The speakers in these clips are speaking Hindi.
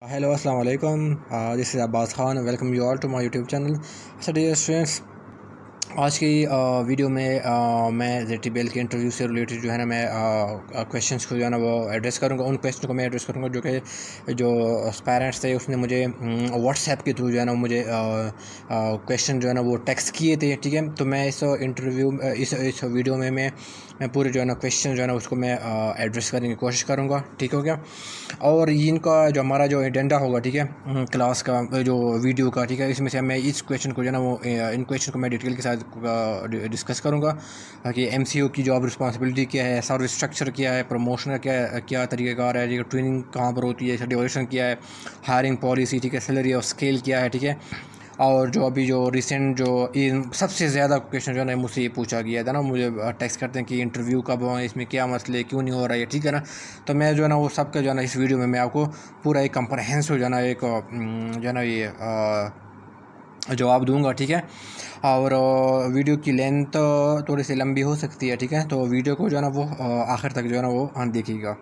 Hello, assalamu alaikum. This is Abbas Khan. Welcome you all to my YouTube channel. So dear students, आज की वीडियो में मैं ZTBL के इंटरव्यू से रिलेटेड जो है ना मैं क्वेश्चंस को जो है ना वो एड्रेस करूँगा। उन क्वेश्चन को मैं एड्रेस करूँगा जो पेरेंट्स थे उसने मुझे व्हाट्सएप के थ्रू जो है ना मुझे क्वेश्चन जो है ना वो टेक्स्ट किए थे। ठीक है, तो मैं इस इंटरव्यू इस वीडियो में मैं पूरे जो है ना क्वेश्चन जो है ना उसको मैं एड्रेस करने की कोशिश करूँगा। ठीक हो गया। और इनका जो हमारा जो एजेंडा होगा, ठीक है, क्लास का जो वीडियो का, ठीक है, इसमें से मैं इस क्वेश्चन को जो है ना वो इन क्वेश्चन को मैं डिटेल के साथ डिस्कस करूँगा कि MCO की जॉब रिस्पॉन्सिबिलिटी क्या है, सर्विस स्ट्रक्चर क्या है, प्रमोशन का क्या तरीक़ाकार है, ट्रेनिंग कहाँ पर होती है, ड्यूरेशन क्या है, हायरिंग पॉलिसी, ठीक है, सैलरी और स्केल क्या है, ठीक है। और जो अभी जो रिसेंट जो इन सबसे ज़्यादा क्वेश्चन जो है ना मुझसे ये पूछा गया था ना, मुझे टेक्स्ट करते हैं कि इंटरव्यू कब हो, इसमें क्या मसले, क्यों नहीं हो रहा है, ठीक है ना। तो मैं जो है ना वो सब का जो है ना इस वीडियो में मैं आपको पूरा एक कंप्रहेंसिव जो है ना एक जो है ना ये जवाब दूंगा। ठीक है, और वीडियो की लेंथ थोड़ी सी लंबी हो सकती है। ठीक है, तो वीडियो को जो है ना वो आखिर तक जो है ना वो देखिएगा।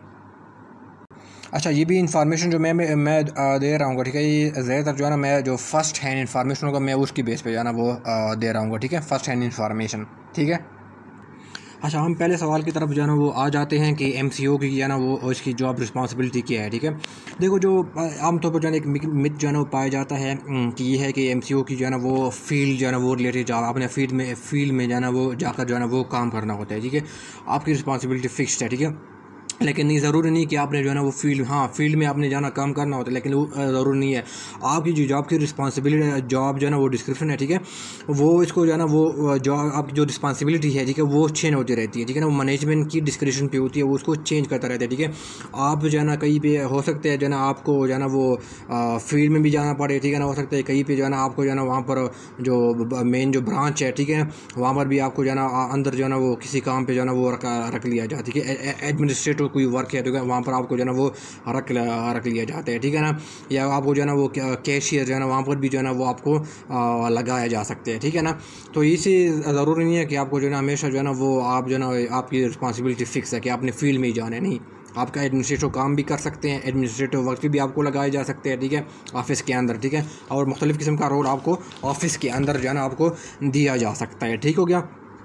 अच्छा, ये भी इंफॉर्मेशन जो मैं दे रहा हूँ, ठीक है, ये ज़्यादातर जो है ना मैं जो फ़र्स्ट हैंड इंफॉर्मेशन होगा मैं उसकी बेस पे जो है ना वो दे रहा हूँ, ठीक है, फ़र्स्ट हैंड इंफॉर्मेशन। ठीक है। अच्छा, हम पहले सवाल की तरफ जो है ना वो आ जाते हैं कि MCO की जो है ना वो उसकी जॉब रिस्पॉन्सिबिलिटी क्या है। ठीक है, देखो जो आमतौर पर जो है एक मिथ जो है ना वो पाया जाता है कि ये है कि MCO की जो है ना वो फील्ड जो है ना वो रिलेटेड जॉब, अपने फील्ड में जो है ना वो जाकर जो है ना वो काम करना होता है। ठीक है, आपकी रिस्पॉन्सिबिलिटी फिक्स्ड है। ठीक है, लेकिन नहीं, ज़रूरी नहीं कि आपने जो है ना वो फील्ड में आपने जाना काम करना होता है, लेकिन वो ज़रूरी नहीं है। आपकी जो जॉब की रिस्पॉन्सिबिलिटी, जॉब जो है ना वो डिस्क्रिप्शन है, ठीक है, वो इसको जो है ना वो जॉब आपकी जो रिस्पॉन्सिबिलिटी है, ठीक है, वो चेंज होती रहती है। ठीक है ना, वो मैनेजमेंट की डिस्क्रिप्शन पे होती है, वो उसको चेंज करता रहता है। ठीक है, आप जो है ना कहीं पे हो सकते हैं जो है ना आपको जो है ना वो फील्ड में भी जाना पड़े। ठीक है ना, हो सकता है कहीं पे जो है ना आपको जो है ना वहाँ पर जो मेन जो ब्रांच है, ठीक है, वहाँ पर भी आपको जो है ना अंदर जो है ना वो किसी काम पर जो है ना वो रख लिया जाए। ठीक है, एडमिनिस्ट्रेटिव कोई वर्क है तो वहाँ पर आपको जो है ना वो रख लिया जाता है। ठीक है ना, या आपको जो है ना वो कैशियर जो है ना वहाँ पर भी जो है ना वो आपको लगाया जा सकते हैं। ठीक है ना, तो इसी ज़रूरी नहीं है कि आपको जो है ना हमेशा जो है ना वो आप जो है ना आपकी रिस्पॉन्सिबिलिटी फिक्स है कि आपने फील्ड में ही जाना है। नहीं, आपका एडमिनिस्ट्रेटिव काम भी कर सकते हैं, एडमिनिस्ट्रेटिव वर्क भी आपको लगाए जा सकते हैं। ठीक है, ऑफिस के अंदर। ठीक है, और मुख्तलिफ़ किस्म का रोल आपको ऑफिस के अंदर जो है ना आपको दिया जा सकता है। ठीक हो गया।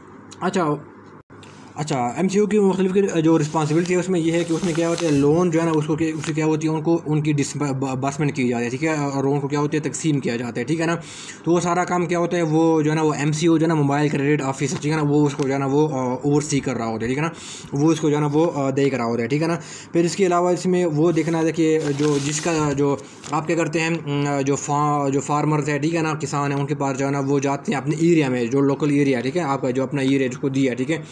अच्छा, MCO की मुख्तलिफ की जो रिस्पॉन्सिबिलिटी है उसमें यह है कि उसमें क्या होता है, लोन जो है ना उससे क्या होती है, उनको उनकी डिसबर्समेंट की जाती है। ठीक है, और लोन को क्या होती है, तकसीम किया जाता है। ठीक है ना, तो वो सारा काम क्या होता है, वो जो है ना वो MCO जो है ना मोबाइल क्रेडिट ऑफिसर, ठीक है ना, वो उसको जो है ना वो ओवरसी कर रहा होता है। ठीक है ना, वो उसको जो है ना वो देख रहा होता है। ठीक है ना, फिर इसके अलावा इसमें वो देखना है कि जो जिसका जो आप क्या करते हैं, जो फार्मर्स है, ठीक है ना, किसान है, उनके पास जो है ना वो जाते हैं अपने एरिया में, जो लोकल एरिया है, ठीक है, आपका जो अपना एरिया जिसको दिया है, ठीक है,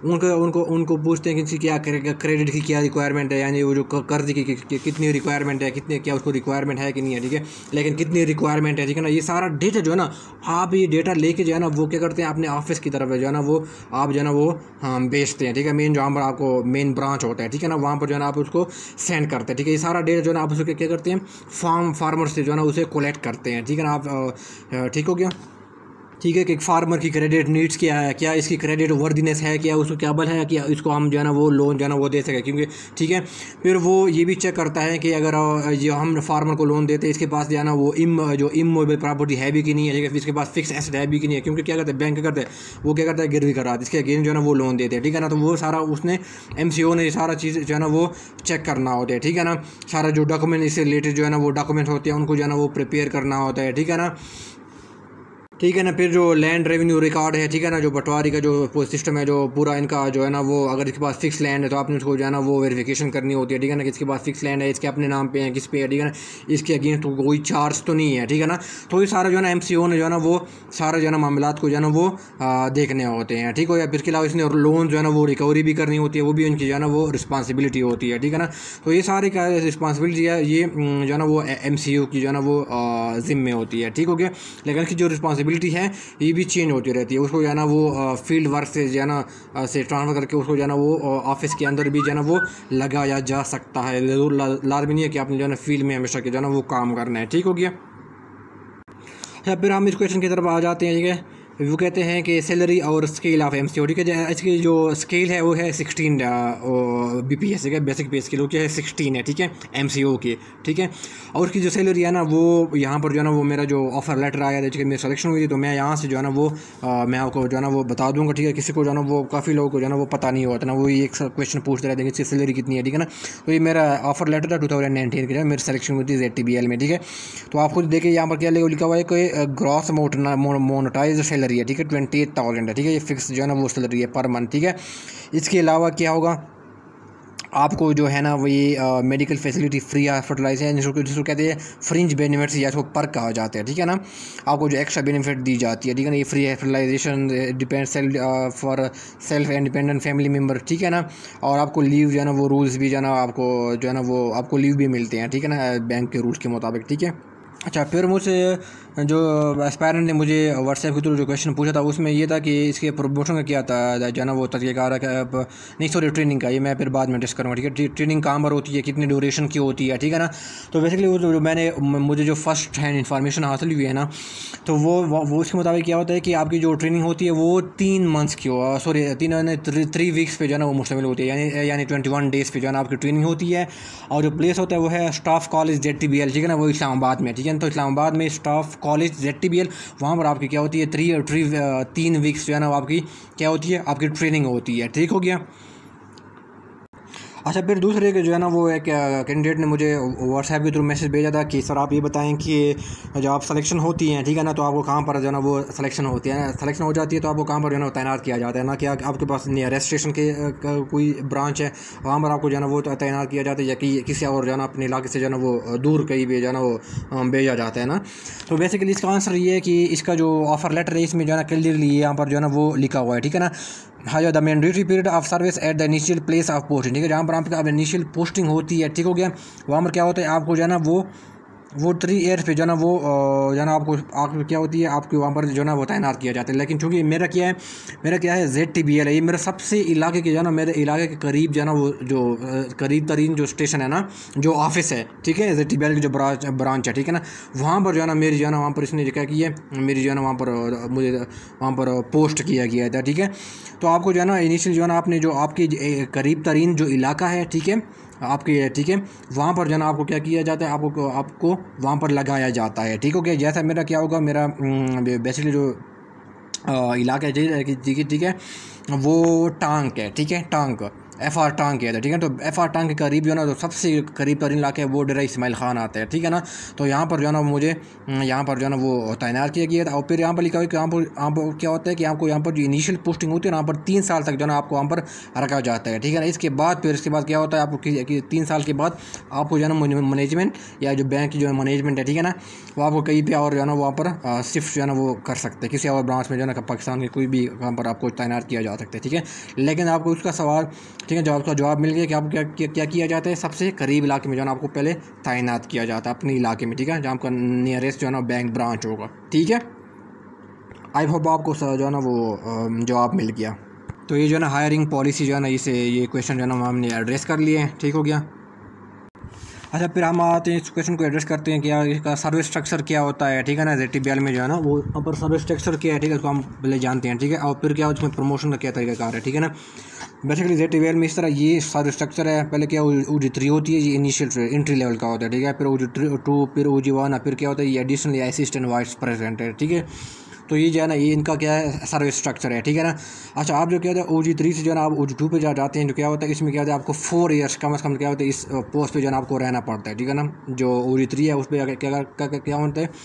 उनको पूछते हैं कि इनकी क्या क्रेडिट की क्या रिक्वायरमेंट है, यानी वो जो कर्ज की कितनी रिक्वायरमेंट है, कितने क्या उसको रिक्वायरमेंट है कि नहीं है। ठीक है, लेकिन कितनी रिक्वायरमेंट है, ठीक है ना, ये सारा डेटा जो है ना आप ये डेटा लेके जो है ना वो क्या करते हैं अपने ऑफिस की तरफ जो है ना वो आप जो है ना वो बेचते हैं। ठीक है, मेन जहाँ पर आपको मेन ब्रांच होता है, ठीक है ना, वहाँ पर जो है ना आप उसको सेंड करते हैं। ठीक है, ये सारा डेटा जो है ना आप उसको क्या करते हैं, फार्मर से जो है ना उसे कलेक्ट करते हैं। ठीक है ना, आप ठीक हो गया। ठीक है, कि एक फार्मर की क्रेडिट नीड्स क्या है, क्या इसकी क्रेडिट वर्दीनेस है, क्या उसको काबिल है कि इसको हम जो है ना वो लोन जो है ना वो दे सकें, क्योंकि ठीक है, फिर वो ये भी चेक करता है कि अगर जो हम फार्मर को लोन देते हैं इसके पास जो है ना वो जो इमूवेबल प्रॉपर्टी है भी कि नहीं है, ठीक है, इसके पास फिक्स एसेट है भी कि नहीं है, क्योंकि क्या करते हैं बैंक क्या करते हैं, वो क्या करता है गिरवी करा इसके अगेंस्ट जो है ना वो लोन देते हैं। ठीक है ना, तो वो सारा उसने MCO ने सारा चीज़ जो है ना वो चेक करना होता है। ठीक है ना, सारा जो डॉक्यूमेंट इससे रिलेटेड जो है ना वो डॉक्यूमेंट होते हैं उनको जो है ना वो प्रिपेयर करना होता है। ठीक है ना, ठीक है ना, फिर जो लैंड रेवेन्यू रिकॉर्ड है, ठीक है ना, जो बंटवारे का जो सिस्टम है, जो पूरा इनका जो है ना वो अगर इसके पास फिक्स लैंड है तो आपने उसको जो है ना वो वेरिफिकेशन करनी होती है। ठीक है ना, कि इसके पास फिक्स लैंड है, इसके अपने नाम पे है, किस पे है, ठीक है ना, इसके अगेंस्ट तो कोई चार्ज तो नहीं है। ठीक है ना, तो ये सारा जो है ना MCO ने जो है ना वो सारा जो है ना मामलात को जो है ना वो देखने होते हैं। ठीक हो, या फिर इसके अलावा इसने लोन जो है ना वो रिकवरी भी करनी होती है, वो भी उनकी जो है ना वो रिस्पॉन्सिबिलिटी होती है। ठीक है ना, तो ये सारी का रिस्पॉन्सिबिलिटी है, ये जो है ना वो MCO की जो है ना वो ज़िम्मे होती है। ठीक हो गया, लेकिन इसकी जो रिस्पॉन्सिबिलिटी है ये भी चेंज होती रहती है, उसको जो है ना वो फील्ड वर्क से जो है ना से ट्रांसफ़र करके उसको जो है ना वो ऑफिस के अंदर भी जो है ना वो लगाया जा सकता है। लाजमी नहीं है कि आपने जो है ना फील्ड में हमेशा के जो है ना वो काम करना है। ठीक हो गया। अच्छा, फिर हम इस क्वेश्चन की तरफ आ जाते हैं। ठीक है, वो कहते हैं कि सैलरी और स्केल ऑफ MCO, ठीक है। इसकी जो स्केल है वो है 16 BPS है, बेसिक पे स्केल, वो क्या है 16 है, ठीक है, MCO की, ठीक है। और उसकी जो सैलरी है ना वो यहाँ पर जो है ना वो मेरा जो ऑफ़र लेटर आया था, मेरी सिलेक्शन हुई थी, तो मैं यहाँ से जो है ना वो मैं आपको जो है ना वो बता दूँगा, ठीक है। किसी को जो है ना वो काफ़ी लोगों को जो है ना वो पता नहीं होता ना, वो एक क्वेश्चन पूछते रहते हैं कि इसकी सैलरी कितनी है, ठीक है ना। तो ये मेरा ऑफ़र लेटर था 2019 का, मेरी सिलेक्शन हुई थी ZTBL में, ठीक है। तो आप खुद देखिए यहाँ पर क्या लिखा हुआ है कि ग्रॉस मोनेटाइज्ड सैलरी है, ठीक है, 28,000 है, ठीक है। ये फिक्स जो है ना वो सैलरी है पर मंथ, ठीक है। इसके अलावा क्या होगा, आपको जो है ना वही मेडिकल फैसिलिटी, फ्री हॉस्पिटलाइजेशन, जिसको कहते हैं फ्रिंज बेनिफिट्स या इसको पर्क कहा जाता है, ठीक है ना। आपको जो एक्स्ट्रा बेनिफिट दी जाती है, ठीक है ना। ये free hospitalisation, depend for self independent family member, ठीक है ना। और आपको लीव जो है ना वो रूल्स भी जो है ना आपको जो है ना वो आपको लीव भी मिलते हैं, ठीक है ना, बैंक के रूल्स के मुताबिक, ठीक है। अच्छा, फिर मुझसे जो एस्पायरेंट ने मुझे व्हाट्सएप के थ्रू जो क्वेश्चन पूछा था उसमें ये था कि इसके प्रमोशन का क्या था, जो है ना वो तरीक़ाकार है, नहीं सॉरी ट्रेनिंग का, ये मैं फिर बाद में डिस्कस करूँगा, ठीक है। ट्रेनिंग कहाँ पर होती है, कितनी ड्यूरेशन की होती है, ठीक है ना। तो बेसिकली वो जो मुझे जो फर्स्ट हैंड इन्फॉर्मेशन हासिल हुई है ना, तो वो उसके मुताबिक क्या होता है कि आपकी जो ट्रेनिंग होती है वो 3 मंथ्स की हो, सॉरी 3 वीक्स पे जो है ना वो मुश्तमिल होती है, यानी 21 डेज़ पे जो है ना आपकी ट्रेनिंग होती है। और जो प्लेस होता है वो है स्टाफ कॉलेज ZTBL, ठीक है ना, वो इस्लामाबाद में, ठीक है। तो इस्लामाबाद में स्टाफ कॉलेज ZTBL, वहाँ पर आपकी क्या होती है 3 वीक्स जो है ना आपकी क्या होती है, आपकी ट्रेनिंग होती है, ठीक हो गया। अच्छा, फिर दूसरे के जो है ना वो एक कैंडिडेट ने मुझे व्हाट्सएप के थ्रू मैसेज भेजा था कि सर आप ये बताएं कि जब आप सिलेक्शन होती हैं, ठीक है ना, तो आपको कहाँ पर जो है ना वो सिलेक्शन होती है, सिलेक्शन हो जाती है तो आपको कहाँ पर जो है ना तैनात किया जाता है, ना कि आपके पास नियरेस्ट स्टेशन के कोई ब्रांच है वहाँ पर आपको जो है ना वो तैनात किया जाता है, या कि किसी और जो है ना अपने इलाके से जो है ना वो दूर कहीं भी जो है ना वो भेजा जाता है ना। तो बेसिकली इसका आंसर ये है कि इसका जो ऑफ़र लेटर है इसमें जो है ना क्लियरली यहाँ पर जो है ना वो लिखा हुआ है, ठीक है ना। हाँ, जो the mandatory period of service at the initial place of posting, ठीक है, जहाँ पर आपका इनिशियल पोस्टिंग होती है, ठीक हो गया। वहाँ पर क्या होता है आपको जो है ना वो 3 ईयर्स पे जो है ना वो जो है ना आपको क्या होती है, आपके वहाँ पर जो है ना वो तैनात किया जाता है। लेकिन चूँकि मेरा क्या है ZTBL है, ये मेरा सबसे इलाके के जो है ना मेरे इलाके के करीब जो है ना वो जो करीब तरीन जो स्टेशन है ना, जो ऑफिस है, ठीक है, ZTBL की जो ब्रांच है, ठीक है ना, वहाँ पर जो है ना मेरी जो है ना वहाँ पर इसने क्या किया है, मेरी जो है ना वहाँ पर मुझे वहाँ पर पोस्ट किया गया था, ठीक है। तो आपको जो है ना इनिशियल जो है ना आपने जो आपके करीब तरीन जो इलाका है, ठीक है, आपके, ठीक है, वहाँ पर जो है ना आपको क्या किया जाता है, आपको वहाँ पर लगाया जाता है, ठीक हो गया। जैसा मेरा क्या होगा, मेरा बेसिकली जो इलाका है, ठीक है, वो टांग है, ठीक है, टांग FR टांग किया था, ठीक है। तो FR टांग के करीब जो है ना तो सबसे करीब तरीन इलाके वो डेरा इस्माइल खान आता है, ठीक है ना। तो यहाँ पर जो है ना मुझे यहाँ पर जो है ना वो तैनात किया गया था। और फिर यहाँ पर लिखा हुआ कि यहाँ पर क्या होता है कि आपको यहाँ पर जो इनिशियल पोस्टिंग होती है ना, यहाँ पर 3 साल तक जो है ना आपको वहाँ पर रखा जाता है, ठीक है ना। इसके बाद क्या होता है, आपको 3 साल के बाद आपको जो है ना मैनेजमेंट या जो बैंक की जो मैनेजमेंट है, ठीक है ना, वो आपको कहीं पे और जो है ना वहाँ पर शिफ्ट जो है ना वो कर सकते हैं, किसी और ब्रांच में जो है ना पाकिस्तान के कोई भी वहाँ पर आपको तैनात किया जा सकता है, ठीक है। लेकिन आपको उसका सवाल, ठीक है, जवाब का जवाब मिल गया कि आपको क्या किया जाता है, सबसे करीब इलाके में जो है ना आपको पहले तैनात किया जाता है अपने इलाके में, ठीक है, जहाँ आपका नियरेस्ट जो है ना बैंक ब्रांच होगा, ठीक है। आई होप आपको जो है ना वो जवाब मिल गया। तो ये जो है ना हायरिंग पॉलिसी जो है ना ये क्वेश्चन जो है ना हमने एड्रेस कर लिए हैं, ठीक हो गया। अच्छा, फिर हम आते हैं इस क्वेश्चन को एड्रेस करते हैं, क्या इसका सर्विस स्ट्रक्चर क्या होता है, ठीक है ना। ZTBL में जो है ना वो अपर सर्विस स्ट्रक्चर क्या है, ठीक है, उसको हम पहले जानते हैं, ठीक है। और फिर क्या उसमें प्रमोशन का क्या तरीकाकार है, ठीक है ना। बेसिकली ZTBL में इस तरह ये सर्विस स्ट्रक्चर है, पहले क्या OG3 होती है, ये इनिशियल एंट्री लेवल का होता है, ठीक है। फिर OG2, फिर OG1, फिर क्या होता है ये एडिशनल असिस्टेंट वाइस प्रेसिडेंट है, ठीक है। तो ये जो है ना ये इनका क्या है सर्विस स्ट्रक्चर है, ठीक है ना। अच्छा, आप जो क्या होता है OG3 से जो है ना आप OG2 पे जाते हैं, जो क्या होता है इसमें क्या होता है आपको 4 ईयर्स कम से कम क्या होता है इस पोस्ट पे जो है ना आपको रहना पड़ता है, ठीक है ना। जो OG3 है उस पर क्या होता है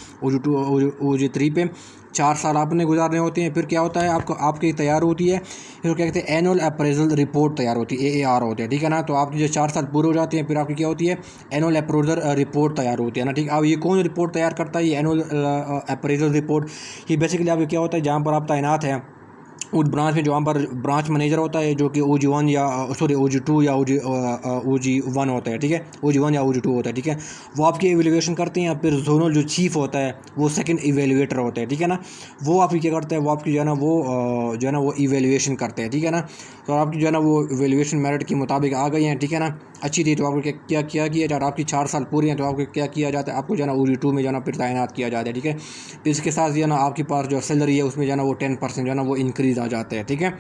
OG3 पे 4 साल आपने गुजारने होते हैं। फिर क्या होता है आपकी तैयार होती है, फिर क्या कहते हैं एनुअल अप्रेजल रिपोर्ट तैयार होती है, AAR होते हैं, ठीक है ना। तो आपकी जो 4 साल पूरे हो जाते हैं फिर आपकी क्या होती है एनुअल अप्रेजल रिपोर्ट तैयार होती है ना, ठीक है। अब ये कौन रिपोर्ट तैयार करता है, ये एनुअल अप्रेजल रिपोर्ट। ये बेसिकली आपको क्या होता है जहाँ पर आप तैनात हैं उस ब्रांच में जो वहाँ पर ब्रांच मैनेजर होता है जो कि OG1 या सॉरी OG2 या OG1 होता है, ठीक है, OG1 या OG2 होता है, ठीक है। वो आपकी एवेल्यूएशन करते हैं। फिर जोनल जो चीफ होता है वो सेकंड इवेल्यूएटर होता है, ठीक है ना। वो आपकी क्या करता है, वो आपकी जो है ना वो इवेल्यूएशन करते हैं, ठीक है ना। तो आपकी जो है ना वो इवेल्यूएशन मेरिट के मुताबिक आ गई हैं, ठीक है ना, अच्छी थी, तो आपको क्या क्या किया जाता है, आपकी 4 साल पूरी हैं तो आपको क्या किया जाता है, आपको जो है ना OG2 में जो है ना फिर तैनात किया जाता है, ठीक है। फिर इसके साथ जो है ना आपके पास जो सैलरी है उसमें जो है ना वो 10% जो है ना वो इंक्रीज़ आ जाता है, ठीक है।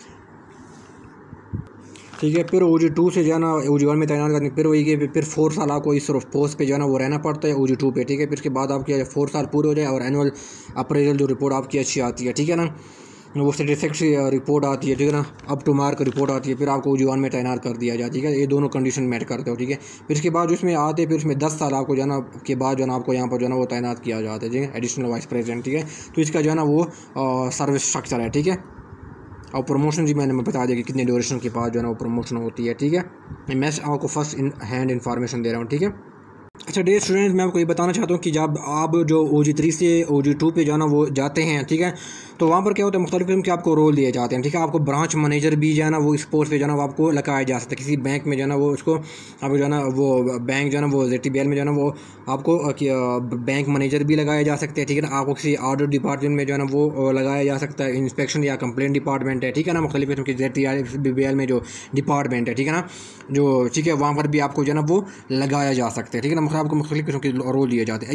ठीक है, फिर OG2 से जो है ना OG1 में तैनात करनी, फिर वही कि फिर 4 साल आपको इस पोस्ट पे जो है ना वो रहना पड़ता है OG2 पे, ठीक है। फिर इसके बाद आपके 4 साल पूरे हो जाए और एनुअल अप्रेजल जो रिपोर्ट आपकी अच्छी आती है, ठीक है ना, वो सेटिस्फैक्ट्री रिपोर्ट आती है, ठीक है ना, अप टू मार्क रिपोर्ट आती है, फिर आपको OG1 में तैनात कर दिया जाए, ठीक है। ये दोनों कंडीशन मेट करते हो, ठीक है। फिर इसके बाद उसमें आते हैं, फिर उसमें 10 साल आपको जो है ना के बाद जो है ना आपको यहाँ पर जो है ना वो तैनात किया जाता है, ठीक है, एडिशनल वाइस प्रेसिडेंट, ठीक है। तो इसका जो है ना वो सर्विस स्ट्रक्चर है, ठीक है। और प्रमोशन जी मैंने बता दिया कि कितने ड्यूरेशन के बाद जो है ना वो प्रमोशन होती है, ठीक है। मैं आपको फर्स्ट इन हैंड इन्फॉर्मेशन दे रहा हूँ, ठीक है। अच्छा डियर स्टूडेंट्स, मैं आपको ये बताना चाहता हूँ कि जब आप जो OG3 से OG2 पे जो है ना वो जाते हैं, ठीक है, तो वहाँ पर क्या होता है, मुख्तलिफ किस्म के आपको रोल दिए जाते हैं, ठीक है। आपको ब्रांच मैनेजर भी जो है ना वो इस पोस्ट पे जो है ना वो आपको लगाया जा सकता है। किसी बैंक में जो है ना वो उसको आप जो है ना वो बैंक जो है ना वो ZTBL में जो है ना वो आपको बैंक मैनेजर भी लगाया जा सकते हैं, ठीक है ना। आपको किसी ऑडिट डिपार्टमेंट में जो है ना वो लगाया जा सकता है, इंस्पेक्शन या कंप्लेंट डिपार्टमेंट है, ठीक है ना, मुख्तलिफ किस्म की ZTBL में जो डिपार्टमेंट है, ठीक है ना, जो ठीक है वहाँ पर भी आपको जो है ना वो लगाया जा सकता है, ठीक है ना। आपको मुख्तलिफ किस्म के रोल दिए जाते हैं।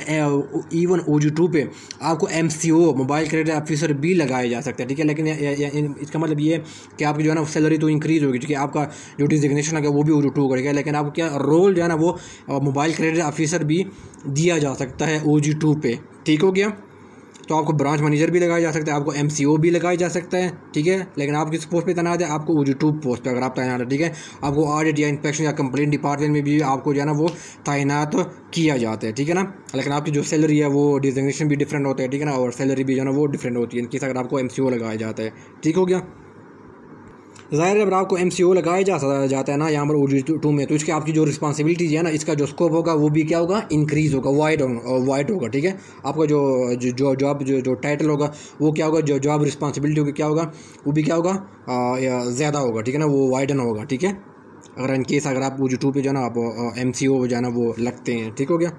इवन OG2 पे आपको MCO मोबाइल क्रेडिट ऑफिसर भी लगाए जा सकते हैं, ठीक है। लेकिन इसका मतलब ये कि आपकी जो है ना सैलरी तो इंक्रीज़ होगी, ठीक है, आपका जो डिजिग्नेशन है वो भी OG2 करेगा, लेकिन आपको क्या रोल जो है ना वो मोबाइल क्रेडिट ऑफिसर भी दिया जा सकता है OG2 पे, ठीक हो गया। तो आपको ब्रांच मैनेजर भी लगाया जा सकता है, आपको MCO भी लगाया जा सकता है, ठीक है। लेकिन आप किस पोस्ट पे तैनात है, आपको OG2 पोस्ट पे अगर आप तैनात है, ठीक है। आपको ऑडिट या इंस्पेक्शन या कंप्लेंट डिपार्टमेंट में भी आपको जो है ना वो तैनात किया जाता है, ठीक है ना। लेकिन आपकी जो सैलरी है वो डिजिग्नेशन भी डिफरेंट होता है, ठीक है ना, और सैलरी भी जो है ना वो डिफरेंट होती है इनकी अगर आपको MCO लगाया जाता है, ठीक हो गया। ज़ाहिर है अगर आपको MCO लगाया जाता है ना यहाँ पर OG2 में, तो इसके आपकी जो रिस्पॉन्सिबिलिटीज़ है ना, इसका जो स्कोप होगा वो भी क्या होगा, इंक्रीज़ होगा, वाइड होगा, ठीक है। आपका जो जॉब जो टाइटल होगा वो क्या होगा, जो जॉब रिस्पॉन्सिबिलिटी होगी क्या होगा, वो भी क्या होगा, ज़्यादा होगा, ठीक है ना, वो वाइडन होगा, ठीक है। अगर इन केस अगर आप OG2 पे जो है ना आप MCO जो है ना वो लगते हैं, ठीक हो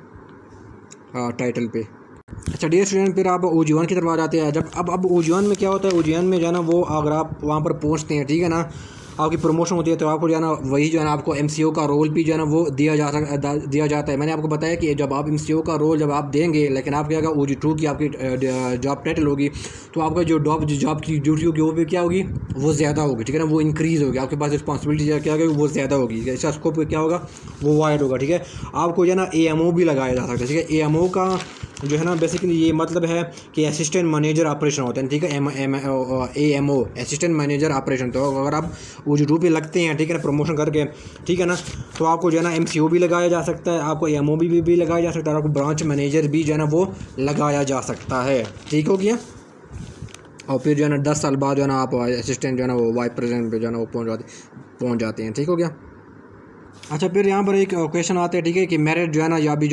गया टाइटल पे। अच्छा डियर स्टूडेंट, फिर आप OG1 की तरफ आ जाते हैं। जब अब OG1 में क्या होता है, OG1 में जो है ना वो अगर आप वहाँ पर पहुँचते हैं, ठीक है ना, आपकी प्रमोशन होती है, तो आपको जो है ना वही जो है ना आपको MCO का रोल भी जो है ना वो दिया जाता है। मैंने आपको बताया कि जब आप MCO का रोल जब आप देंगे, लेकिन आप क्या होगा, OG2 की आपकी जॉब टाइटल होगी, तो आपका जो जॉब की ड्यूटी होगी वो भी क्या होगी, वो ज़्यादा होगी, ठीक है ना, वो इंक्रीज़ होगी, आपके पास रिस्पॉन्सिबिलिटी क्या होगी वो ज़्यादा होगी, इसका स्कोप क्या होगा वो वाइड होगा, ठीक है। आपको जो है ना AMO भी लगाया जा सकता है, ठीक है। AMO का जो है ना बेसिकली ये मतलब है कि असिस्टेंट मैनेजर ऑपरेशन होता है, ठीक है, AMO असिस्टेंट मैनेजर ऑपरेशन। तो अगर आप OG2 पे लगते हैं, ठीक है ना, प्रमोशन करके, ठीक है ना, तो आपको जो है ना MCO भी लगाया जा सकता है, आपको AMO भी लगाया जा सकता है, और आपको ब्रांच मैनेजर भी जो है ना वो लगाया जा सकता है, ठीक हो गया। और फिर जो है ना 10 साल बाद जो है ना आप असिस्टेंट जो है ना वो वाइस प्रेसिडेंट पे जो है ना वो पहुँच जाते हैं, ठीक हो गया। अच्छा फिर यहाँ पर एक क्वेश्चन आता है, ठीक है, कि मेरिट जो है ना या भी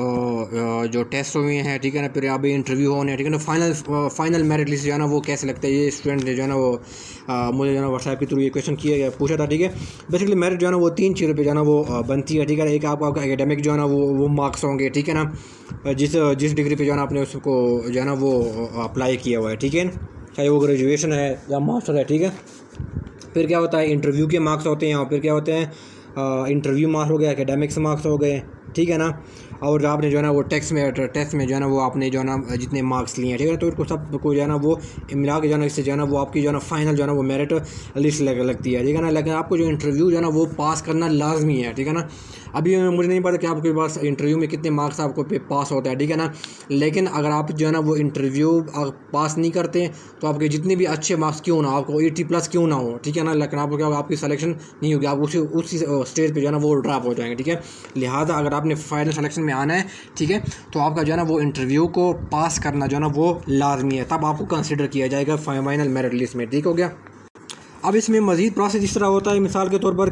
जो टेस्ट हुए हैं, ठीक है ना, फिर यहाँ भी इंटरव्यू होने हैं, ठीक है ना, फाइनल मेरिट लिस्ट जो है ना वो कैसे लगता है, ये स्टूडेंट ने जो है ना वो मुझे जो है ना व्हाट्सएप के थ्रू ये क्वेश्चन किया गया, पूछा था, ठीक है। बेसिकली मेरिट जो है ना वो 3 चीज़ों पे जो है ना वो बनती है, ठीक है। एक आपका एकेडमिक जो है ना वो मार्क्स होंगे, ठीक है ना, जिस डिग्री पर जो है ना आपने उसको जो है ना वो अप्लाई किया हुआ है, ठीक है, चाहे वो ग्रेजुएशन है या मास्टर है, ठीक है। फिर क्या होता है, इंटरव्यू के मार्क्स होते हैं, और फिर क्या होते हैं, इंटरव्यू मार्क्स हो गए, एकेडमिक्स मार्क्स हो गए, ठीक है ना, और आपने जो है ना वो टेस्ट में जो है ना वो आपने जो है ना जितने मार्क्स लिए हैं, ठीक है, तो इसको सबको जो है ना वो मिला के जो है ना इससे जो है ना वो आपकी जो है ना फाइनल जो है ना वो मेरिट लिस्ट लगती है, ठीक है ना। लेकिन आपको जो इंटरव्यू जो है ना वो पास करना लाजमी है, ठीक है ना। अभी मुझे नहीं पता कि आपके पास इंटरव्यू में कितने मार्क्स आपको पास होता है, ठीक है ना, लेकिन अगर आप जो है ना वो इंटरव्यू पास नहीं करते तो आपके जितने भी अच्छे मार्क्स क्यों ना, आपको 80+ क्यों ना हो, ठीक है ना, लेकिन आपको क्या होगा, आपकी सिलेक्शन नहीं होगी, आप उसी स्टेज पे जो है ना वो ड्रॉप हो जाएंगे, ठीक है। लिहाजा अगर आपने फाइनल सिलेक्शन में आना है, ठीक है, तो आपका जो है ना वो इंटरव्यू को पास करना जो है ना वो लाजमी है, तब आपको कंसिडर किया जाएगा फाइनल मेरिट लिस्ट में, ठीक हो गया। अब इसमें मज़ीद प्रोसेस इस तरह होता है, मिसाल के तौर पर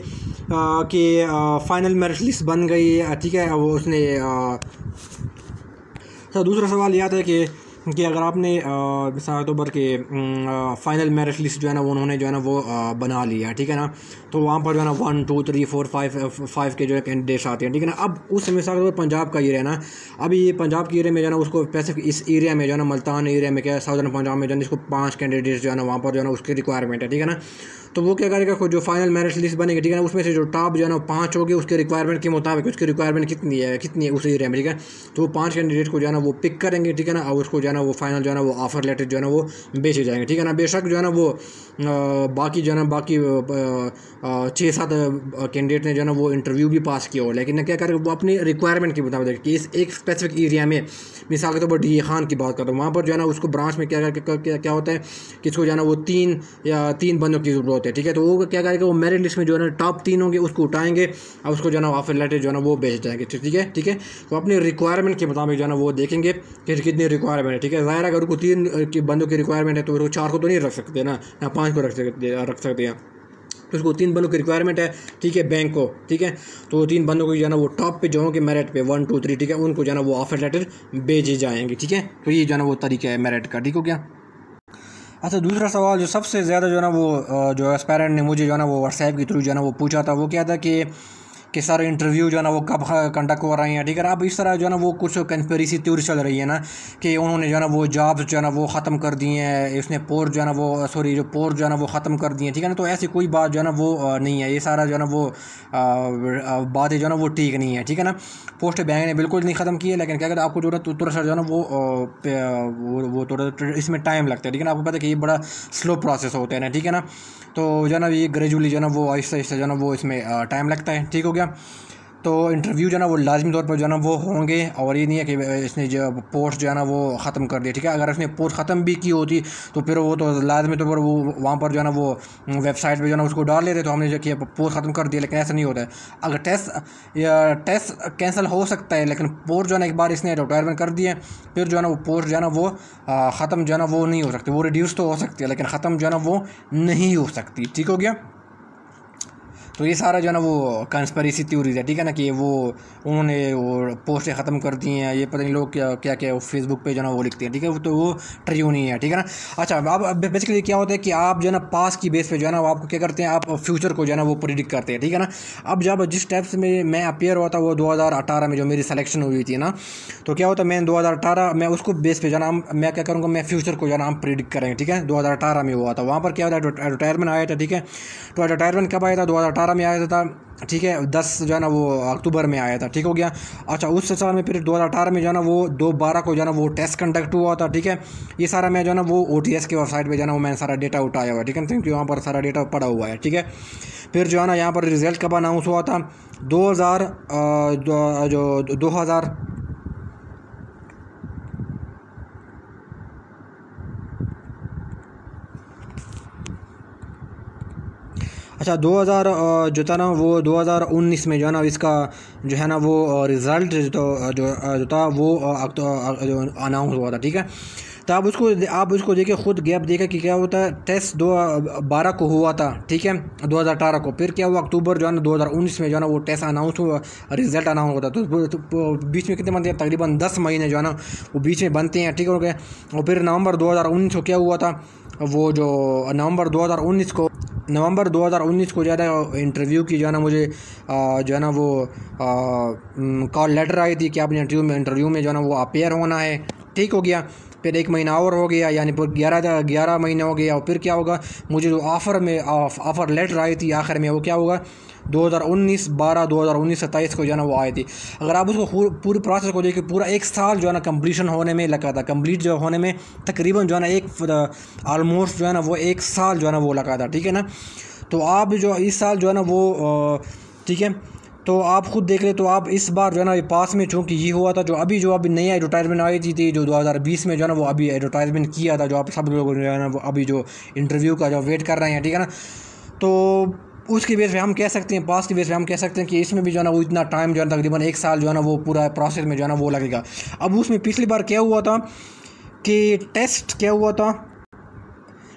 कि फ़ाइनल मेरिट लिस्ट बन गई, ठीक है, वो उसने तो दूसरा सवाल ये आता है कि कि अगर आपने मिसाल के तौर पर कि फ़ाइनल मेरिट लिस्ट जो है ना वो उन्होंने जो है ना वो बना लिया, ठीक है ना, तो वहाँ पर जो है ना 1 2 3 4 5 के जो है कैंडिडेट्स आते हैं, ठीक है ना। अब उस मिसाल के तौर पर पंजाब का एरिया है ना, अभी ये पंजाब के एरिया में जो है ना उसको स्पेसिफिक इस एरिया में जो है ना मुल्तान एरिया में क्या साउदर्न पंजाब में जो है इसको 5 कैंडिडेट्स जो है ना वहाँ पर जो है ना उसकी रिक्वायरमेंट है, ठीक है ना। तो वो क्या करेगा, जो फाइनल मेरिट लिस्ट बनेगी, ठीक है ना, उसमें से जो टॉप जो है ना 5 होगी उसके रिक्वायरमेंट के मुताबिक, उसकी रिक्वायरमेंट कितनी है उस एरिया में, ठीक है। तो वो 5 कैंडिडेट को जो है ना वो पिक करेंगे, ठीक है ना, और उसको जो है ना वो फाइनल जो है ना वो ऑफर लेटर जो है ना वो बेचे जाएंगे, ठीक है ना। बेशक जो है ना वो बाकी जो है ना बाकी 6-7 कैंडिडेट ने जो है ना वो इंटरव्यू भी पास किया हो, लेकिन क्या करें वो अपनी रिक्वायरमेंट के मुताबिक कि इस एक स्पेसिफिक एरिया में, मिसाल के तौर पर डी खान की बात करता हूँ, वहाँ पर जो है ना उसको ब्रांच में क्या होता है कि इसको जो है ना वो 3 बंदों की ज़रूरत है, ठीक है। तो वो क्या करेगा, वो मेरिट लिस्ट में जो है ना टॉप 3 होंगे उसको उठाएंगे और उसको जो है ना ऑफर लेटर जो है ना वो भेज जाएंगे, ठीक है, ठीक है। तो अपनी रिक्वायरमेंट के मुताबिक जो है ना वो देखेंगे कि कितनी रिक्वायरमेंट है, ठीक है। ज़ाहिर अगर उनको 3 बंदों की रिक्वायरमेंट है तो वो 4 को तो नहीं रख सकते ना, या 5 को रख सकते हैं। तो उसको 3 बंदों की रिक्वायरमेंट है, ठीक है, बैंक को, ठीक है। तो 3 बंदों को जो है ना वो टॉप पे जो होंगे मेरिट पे 1 2 3, ठीक है, उनको जो है ना वो ऑफर लेटर भेजे जाएंगे, ठीक है। तो ये जो है ना वो तरीका है मेरिट का, ठीक हो गया। अच्छा, दूसरा सवाल जो सबसे ज़्यादा जो है ना वो जो एस्पायरेंट ने मुझे जो है ना वो व्हाट्सएप के थ्रू जो है ना वो पूछा था, वो क्या था कि सर इंटरव्यू जो है ना वो कब कंडक्ट हो रहे हैं, ठीक है। अब इस तरह जो है ना वो कुछ कंस्पिरेसी थ्योरी चल रही है ना कि उन्होंने जो है ना वो जॉब्स जो है ना वो ख़त्म कर दिए हैं, इसने पोस्ट जो है ना वो जो पोस्ट जो है ना वो ख़त्म कर दिए हैं, ठीक है ना। तो ऐसी कोई बात जो है ना वो नहीं है, ये सारा जो है ना वो बातें जो है ना वो ठीक नहीं है, ठीक है ना। पोस्ट बैंक ने बिल्कुल नहीं ख़त्म की है, लेकिन क्या कहते हैं आपको जो है थोड़ा सा जो है ना वो थोड़ा इसमें टाइम लगता है, ठीक है ना। आपको पता है कि ये बड़ा स्लो प्रोसेस होता है ना, ठीक है ना। तो जो है ना ये ग्रेजुअली जो है ना वो आहिस्ता आहिस्ता जो है ना वो इसमें टाइम लगता है, ठीक हो गया। तो इंटरव्यू जो है ना वो लाजमी तौर पर जो है ना वो होंगे, और ये नहीं है कि इसने जो पोस्ट जो है ना वो ख़त्म कर दिया, ठीक है। अगर इसने पोस्ट ख़त्म भी की होती तो फिर वो तो लाजमी तौर पर वो वहाँ पर जो है ना वो वेबसाइट पे जो है ना उसको डाल लेते, तो हमने जो किया पोस्ट ख़त्म कर दिया, लेकिन ऐसा नहीं होता है। अगर टेस्ट कैंसिल हो सकता है, लेकिन पोस्ट जो है ना एक बार इसने रिटायरमेंट कर दिए, फिर जो है ना वो पोस्ट जो है ना वो ख़त्म जो है ना वो नहीं हो सकती, वो रिड्यूस तो हो सकती है लेकिन ख़त्म जो है ना वो नहीं हो सकती, ठीक हो गया। तो ये सारा जो है ना वो कंस्पिरेसी थ्योरीज है, ठीक है ना, कि वो उन्होंने वो पोस्टें ख़त्म कर दी हैं, ये पता नहीं लोग क्या क्या फेसबुक पे जो है ना वो लिखते हैं, ठीक है। तो वो ट्रू नहीं है, ठीक है ना। अच्छा, अब बेसिकली क्या होता है कि आप जो है ना पास की बेस पे जो है ना वो आपको क्या करते हैं, आप फ्यूचर को जो है ना वो प्रिडिक्ट करते हैं, ठीक है ना। अब जब जिस टाइप से मैं अपेयर हुआ था वो 2018 में जो मेरी सिलेक्शन हुई थी ना, तो क्या होता है मैं 2018 में उसको बेस पे जो है ना मैं क्या करूँगा, मैं फ्यूचर को जो है ना हम प्रिडिक्ट करेंगे, ठीक है। 2018 में हुआ था, वहाँ पर क्या होता है रिटायरमेंट आया था, ठीक है। तो रिटायरमेंट कब आया था, 2018 में आया था, ठीक है, 10 जो है ना वो अक्टूबर में आया था, ठीक हो गया। अच्छा, उस साल में फिर 2018 में जो है ना वो 2/12 को जो है ना वो टेस्ट कंडक्ट हुआ था, ठीक है। ये सारा मैं जो है ना वो OTS की वेबसाइट पे जो है ना वो मैंने सारा डेटा उठाया हुआ है, ठीक है, क्योंकि वहाँ पर सारा डेटा पड़ा हुआ है, ठीक है। फिर जो है ना यहाँ पर रिज़ल्ट कब अनाउंस हुआ था, 2000 अच्छा 2000 जो था ना वो 2019 में जो है ना इसका जो है ना वो रिज़ल्ट जो था वो अनाउंस हुआ था, ठीक है। तो आप उसको देखिए, ख़ुद गैप देखें कि क्या होता है। टेस्ट 2012 को हुआ था, ठीक है, 2018 को, फिर क्या हुआ अक्टूबर जो है ना 2019 में जो है ना वो टेस्ट अनाउंस हुआ, रिज़ल्ट अनाउंस होता है। तो बीच में कितने बनते हैं, तकरीबन 10 महीने जो है ना वो बीच में बनते हैं, ठीक हो गए। और फिर नवंबर 2019 को क्या हुआ था, वो जो नवंबर 2019 को जो है ना इंटरव्यू की जो है ना मुझे जो है ना वो कॉल लेटर आई थी कि आपने इंटरव्यू में जो है ना वो अपेयर होना है, ठीक हो गया। फिर 1 महीना और हो गया, यानी फिर 11 महीने हो गया। और फिर क्या होगा, मुझे जो ऑफ़र लेटर आई थी आखिर में, वो क्या होगा 2019 को जो है ना वो आई थी। अगर आप उसको पूरी प्रोसेस को देखिए, पूरा 1 साल जो है ना कंप्लीशन होने में लगा था, कंप्लीट जो होने में तकरीबन जो है ना ऑलमोस्ट जो है ना वो 1 साल जो है ना वो लगा था, ठीक है ना। तो आप जो इस साल जो है ना वो ठीक है, तो आप ख़ुद देख ले। तो आप इस बार जो है ना पास में, चूँकि ये हुआ था जो अभी नई एडवर्टाइजमेंट आई थी जो 2020 में जो है ना वो अभी एडवर्टाइजमेंट किया था, जो आप सब लोग जो है ना वो अभी जो इंटरव्यू का जो वेट कर रहे हैं, ठीक है ना। तो उसके बेस पे हम कह सकते हैं, पास के बेस पे हम कह सकते हैं कि इसमें भी जो है ना वो इतना टाइम जो है तकरीबन 1 साल जो है ना वो पूरा प्रोसेस में जो है ना वो लगेगा। अब उसमें पिछली बार क्या हुआ था कि टेस्ट क्या हुआ था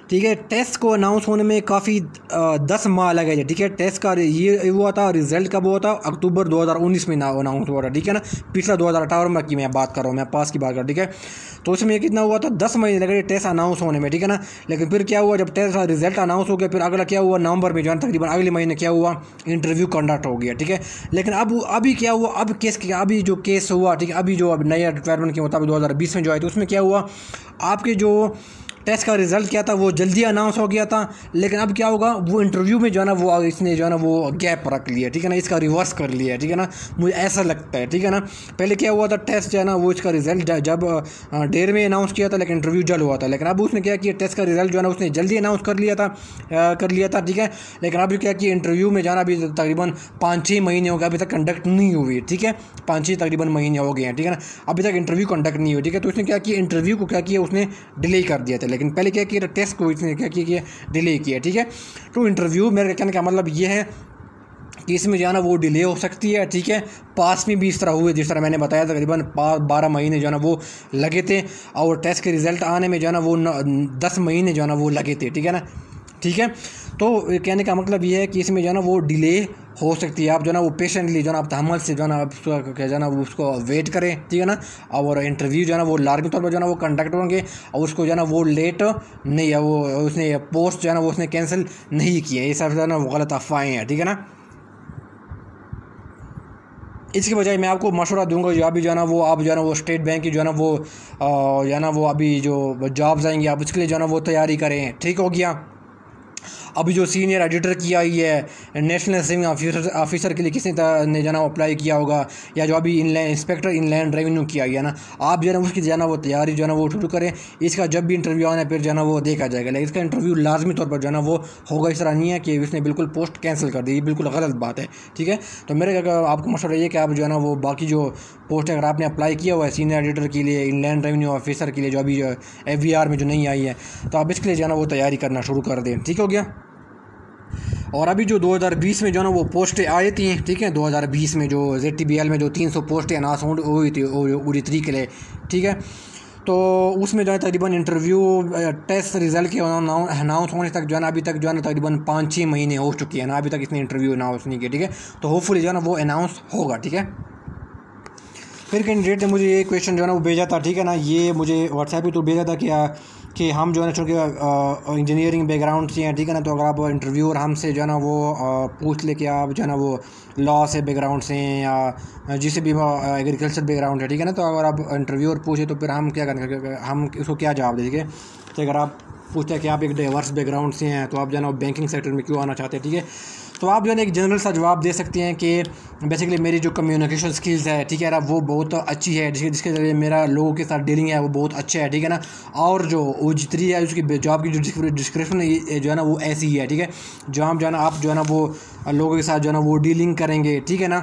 ठीक है। टेस्ट को अनाउंस होने में काफ़ी 10 माह लगे थे, ठीक है। टेस्ट का ये हुआ था, रिज़ल्ट कब हुआ था, अक्टूबर 2019 में अनाउंस हुआ था, ठीक है ना। पिछला 2018 की मैं बात कर रहा हूँ, मैं पास की बात कर रहा हूँ, ठीक है। तो उसमें कितना हुआ था, 10 महीने लगे टेस्ट अनाउंस होने में, ठीक है ना। लेकिन फिर क्या हुआ, जब टेस्ट का रिजल्ट अनाउंस हो गया, फिर अगला क्या हुआ, नवंबर में जो है तकरीबन अगले महीने क्या हुआ, इंटरव्यू कंडक्ट हो गया, ठीक है। लेकिन अब अभी क्या हुआ, अभी जो केस हुआ, ठीक है, अभी जो अब नया रिक्वायरमेंट के मुताबिक 2020 में जो आए, तो उसमें क्या हुआ, आपके जो टेस्ट का रिज़ल्ट क्या था वो जल्दी अनाउंस हो गया था। लेकिन अब क्या होगा, वो इंटरव्यू में जो है ना वो इसने जो है ना वो गैप रख लिया, ठीक है ना, इसका रिवर्स कर लिया, ठीक है ना, मुझे ऐसा लगता है, ठीक है ना। पहले क्या हुआ था, टेस्ट जो है ना वो इसका रिज़ल्ट जब देर में अनाउंस किया था, लेकिन इंटरव्यू जल्द हुआ था। लेकिन अब उसने क्या किया, टेस्ट का रिज़ल्ट जो है ना उसने जल्दी अनाउंस कर लिया था, ठीक है। लेकिन अभी क्या किया, इंटरव्यू में जाना अभी तकरीबन 5-6 महीने हो गए, अभी तक कंडक्ट नहीं हुई, ठीक है। 5-6 तकरीबन महीने हो गए हैं, ठीक है ना, अभी तक इंटरव्यू कंडक्ट नहीं हुई, ठीक है। तो उसने क्या किया, इंटरव्यू को क्या किया, उसने डिले कर दिया था। लेकिन पहले क्या किया, टेस्ट को इसने क्या किया, डिले किया, ठीक है। तो इंटरव्यू मेरे कहने का मतलब ये है कि इसमें जो है ना वो डिले हो सकती है, ठीक है। पास में भी इस तरह हुए, जिस तरह मैंने बताया था, तकरीबन 12 महीने जो है ना वो लगे थे, और टेस्ट के रिज़ल्ट आने में जो है ना वो 10 महीने जो है ना वो लगे थे, ठीक है ना, ठीक है। तो कहने का मतलब ये है कि इसमें जो है ना वो डिले हो सकती है। आप जो है ना वो पेशेंटली जो है ना आप तहम्मुल से जो है ना आप क्या जो है ना वो उसको वेट करें, ठीक है ना। और इंटरव्यू जो है ना वो लाजमी तौर पर जो है ना वो कंडक्ट होंगे, और उसको जो है ना वो लेट नहीं है, वो उसने पोस्ट जो है ना वो उसने कैंसिल नहीं किया, ये सब जो है ना वो गलत अफवाहें हैं, ठीक है ना। इसके बजाय मैं आपको मशवरा दूंगा, जो अभी जो है ना वो आप जो है ना वो स्टेट बैंक की जो है ना वो जो है ना वो अभी जो जॉब्स आएंगी, आप उसके लिए जो है ना वो तैयारी करें, ठीक हो गया। अभी जो सीनियर एडिटर की आई है, नेशनल सेविंग ऑफिसर के लिए किसी ने जाना अप्लाई किया होगा, या जो अभी इंस्पेक्टर इनलैंड रेवेन्यू की आई है ना, आप जो है ना उसकी जाना वो तैयारी जो है ना वो शुरू करें। इसका जब भी इंटरव्यू आना फिर जो है ना वो देखा जाएगा, लेकिन इसका इंटरव्यू लाजमी तौर पर जो है ना वो होगा। इस तरह नहीं है कि उसने बिल्कुल पोस्ट कैंसिल कर दी, ये बिल्कुल गलत बात है, ठीक है। तो मेरे आपको मशवरा ये कि आप जो है ना वो बाकी जो पोस्ट अगर आपने अप्लाई किया हुआ है सीनियर एडिटर के लिए, इनलैंड रेवेन्यू ऑफिसर के लिए, जो अभी FVR में जो नहीं आई है, तो आप इसके लिए जो है ना वो तैयारी करना शुरू कर दें, ठीक हो गया। और अभी जो 2020 में जो है ना वो पोस्टें आई थी, ठीक है, 2020 में जो ZTBL में जो 300 पोस्टें अनाउंस हुई थी उड़ी 3 के लिए, ठीक है। तो उसमें जो है तकरीबन इंटरव्यू टेस्ट रिज़ल्ट के अनाउंस होने तक जो है ना अभी तक जो है ना तकरीबन 5-6 महीने हो चुकी है ना, अभी तक इसने इंटरव्यू अनाउंस नहीं किया, ठीक है। तो होपफुली जो है ना वो अनाउंस होगा, ठीक है। फिर कैंडिडेट ने मुझे ये क्वेश्चन जो है ना वो भेजा था, ठीक है ना, ये मुझे व्हाट्सएप पे तो भेजा था कि हम जो है ना चूँकि इंजीनियरिंग बैकग्राउंड से हैं, ठीक है ना, तो अगर आप इंटरव्यूअर हमसे जो है ना वो पूछ ले कि आप जो है ना वो लॉ से बैकग्राउंड से हैं या जिसे भी एग्रीकल्चर बैकग्राउंड है, ठीक है ना, तो अगर आप इंटरव्यूअर पूछे तो फिर हम क्या करेंगे, हम उसको क्या जवाब देंगे। तो अगर आप पूछते हैं कि आप एक डाइवर्स बैकग्राउंड से हैं, तो आप जो है ना बैंकिंग सेक्टर में क्यों आना चाहते हैं, ठीक है, तो आप जो है ना एक जनरल सा जवाब दे सकते हैं कि बेसिकली मेरी जो कम्युनिकेशन स्किल्स है, ठीक है ना, वो बहुत अच्छी है, जिसके ज़रिए मेरा लोगों के साथ डीलिंग है वो बहुत अच्छा है, ठीक है ना। और जो OJT है उसकी जॉब की जो डिस्क्रिप्शन जो है ना वो ऐसी ही है, ठीक है। जॉब जो है ना आप जो है ना वो लोगों के साथ जो है ना वो डीलिंग करेंगे, ठीक है ना।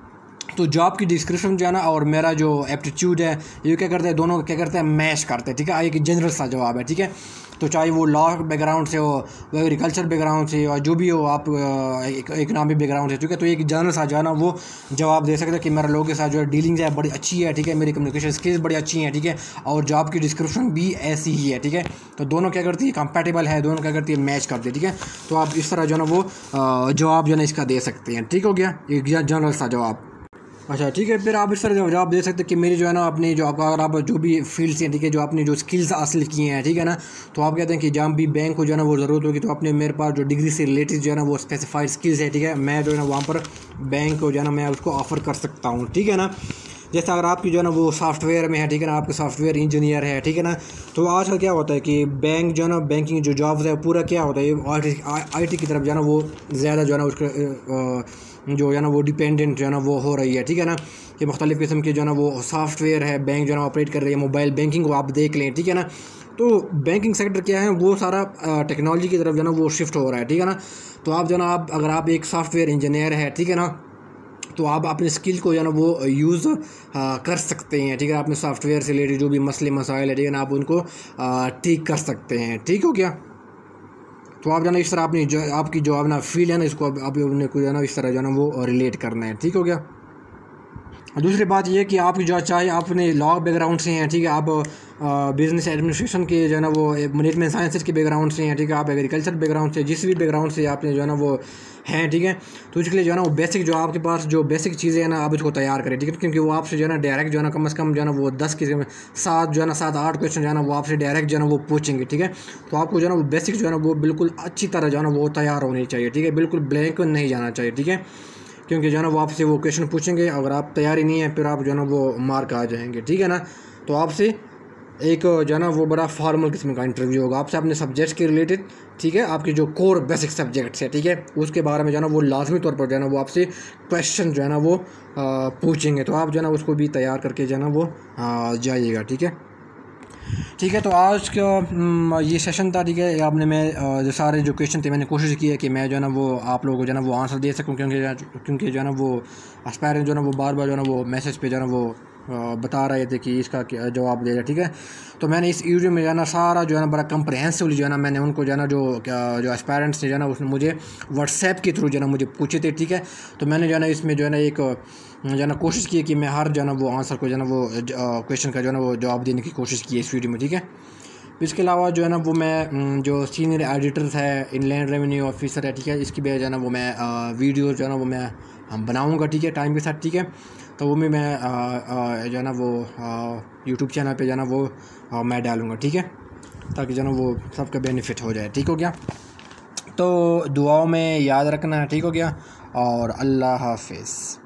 तो जॉब की डिस्क्रिप्शन जो है ना और मेरा जो एप्टीट्यूड है ये क्या करते हैं, दोनों क्या करते हैं, मैच करते हैं, ठीक है। एक जनरल सा जवाब है, ठीक है। तो चाहे वो लॉ बैकग्राउंड से हो, वो एग्रीकल्चर बैकग्राउंड से हो, जो भी हो, आप इकनॉमिक बैकग्राउंड से, ठीक है। तो एक जनरल सा जो है ना वो जवाब दे सकते हैं कि मेरा लोगों के साथ जो है डीलिंग्स है बड़ी अच्छी है, ठीक है, मेरी कम्युनिकेशन स्किल्स बड़ी अच्छी हैं, ठीक है, और जॉब की डिस्क्रिप्शन भी ऐसी ही है, ठीक है। तो दोनों क्या करती है, कंपैटिबल है, दोनों क्या करती है, मैच करती है, ठीक है। तो आप इस तरह जो है ना वो जवाब जो है ना इसका दे सकते हैं, ठीक हो गया, एक जनरल सा जवाब। अच्छा, ठीक है। फिर आप इस तरह जवाब दे सकते हैं कि मेरी जो है ना अपनी जो अगर आप जो भी फील्ड्स हैं, ठीक है, जो आपने जो स्किल्स हासिल किए हैं, ठीक है ना, तो आप कहते हैं कि जहाँ भी बैंक को जो है ना वो ज़रूरत होगी तो अपने मेरे पास जो डिग्री से रिलेटेड जो है ना वो स्पेसिफाइड स्किल्स है, ठीक है, मैं जो है ना वहाँ पर बैंक को जो है ना मैं उसको ऑफ़र कर सकता हूँ, ठीक है ना। जैसे अगर आपकी जो है ना वो सॉफ्टवेयर में है, ठीक है ना, आपके सॉफ्टवेयर इंजीनियर है, ठीक है ना, तो आजकल क्या होता है कि बैंक जो है ना बैंकिंग जो जॉब्स है पूरा क्या होता है IT की तरफ जो है ना वो ज़्यादा जो है ना उसका जो है ना वो डिपेंडेंट जो है ना वो हो रही है, ठीक है ना, कि मुख्तलिफ़ किस्म के जो है ना वो सॉफ्टवेयर है बैंक जो है ना ऑपरेट कर रही है। मोबाइल बैंकिंग को आप देख लें, ठीक है ना, तो बैंकिंग सेक्टर क्या है वो सारा टेक्नोलॉजी की तरफ जो है ना वो शिफ्ट हो रहा है, ठीक है ना। तो आप जो है ना अगर आप एक सॉफ्टवेयर इंजीनियर है, ठीक है ना, तो आप अपने स्किल को जो है ना वो यूज़ कर सकते हैं, ठीक है, अपने सॉफ्टवेयर से रिलेटेड जो भी मसले मसाइल है, ठीक है ना, आप उनको ठीक कर सकते हैं, ठीक हो गया। तो आप जो है ना इस तरह अपनी जो आपकी जो अपना फील्ड है ना इसको आप अपने को जो है ना इस तरह जो है ना वो रिलेट करना है, ठीक हो गया। दूसरी बात ये कि आप जो चाहे आपने लॉ बैकग्राउंड से हैं, ठीक है, आप बिज़नेस एडमिनिस्ट्रेशन के जो है ना वो मैनेजमेंट साइंसेज के बैकग्राउंड से हैं, ठीक है, आप एग्रीकल्चर बैकग्राउंड से जिस भी बैकग्राउंड से आपने जो है ना वो हैं, ठीक है, तो इसके लिए जो है ना वो बेसिक जो आपके पास जो बेसिक चीज़ें हैं ना आप इसको तैयार करें, ठीक है, क्योंकि वो आपसे जो है ना डायरेक्ट जो है ना कम से कम जो है ना वो 10 के 7 जो है ना 7-8 क्वेश्चन जो है ना वो आपसे डायरेक्ट जो है ना वो पूछेंगे, ठीक है। तो आपको जो है ना वो बेसिक जो है ना वो बिल्कुल अच्छी तरह जो है ना वो तैयार होनी चाहिए, ठीक है, बिल्कुल ब्लैंक नहीं जाना चाहिए, ठीक है, क्योंकि जो है ना वो आपसे वो क्वेश्चन पूछेंगे, अगर आप तैयारी नहीं है फिर आप जो है ना वो मार्क आ जाएंगे, ठीक है ना। तो आपसे एक जो है ना वो बड़ा फॉर्मल किस्म का इंटरव्यू होगा, आपसे अपने सब्जेक्ट्स के रिलेटेड, ठीक है, आपके जो कोर बेसिक सब्जेक्ट्स है, ठीक है, उसके बारे में जो है ना वो लाजमी तौर पर जो है ना वो आपसे क्वेश्चन जो है ना वो पूछेंगे, तो आप जो है ना उसको भी तैयार करके जो है ना वो जाइएगा, ठीक है। ठीक है, तो आज का ये सेशन था, ठीक है, आपने मैं जो सारे जो क्वेश्चन थे मैंने कोशिश की है कि मैं जो है ना वो आप लोगों को जो है ना वो आंसर दे सकूं, क्योंकि जो है ना वो एस्पायरेंट जो है ना वो बार बार जो है ना वो मैसेज पे जो है ना वो बता रहे थे कि इसका जवाब दे रहे, ठीक है। तो मैंने इस वीडियो में जो है ना सारा जो है ना बड़ा कंप्रहेंसिवली जो है ना मैंने उनको जो है ना जो एस्पायरेंट्स थे जो है ना उसने मुझे व्हाट्सएप के थ्रू जो है ना मुझे पूछे थे, ठीक है। तो मैंने जो है ना इसमें जो है ना एक जो है ना कोशिश की है कि मैं हर जो है ना वो आंसर को जो है ना वो क्वेश्चन का जो है ना वो जवाब देने की कोशिश की है इस वीडियो में, ठीक है। इसके अलावा जो है ना वो मैं जो सीनियर एडिटर्स है, इनलैंड रेवेन्यू ऑफिसर है, ठीक है, इसकी भी जो है ना वो मैं वीडियो जो है ना वो मैं बनाऊँगा, ठीक है, टाइम के साथ, ठीक है। तो वो भी मैं जो है ना वो यूट्यूब चैनल पे जो है ना वो मैं डालूँगा, ठीक है, ताकि जो है ना वो सबका बेनिफिट हो जाए, ठीक हो गया। तो दुआओं में याद रखना है, ठीक हो गया, और अल्लाह हाफिज़।